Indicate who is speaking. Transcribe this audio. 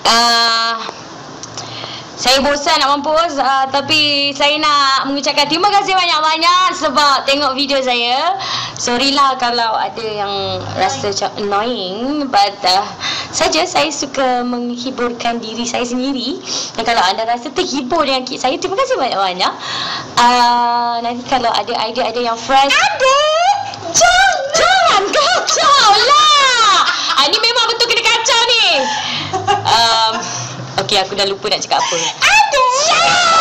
Speaker 1: Saya bosan nak mampus, tapi saya nak mengucapkan terima kasih banyak-banyak sebab tengok video saya. Sorry lah kalau ada yang rasa macam annoying, but saja saya suka menghiburkan diri saya sendiri. Dan kalau anda rasa terhibur dengan kit saya, terima kasih banyak-banyak. Nanti kalau ada idea-idea yang fresh, jangan kacau lah. Ini memang betul kena kacau ni. Okey, aku dah lupa nak cakap apa.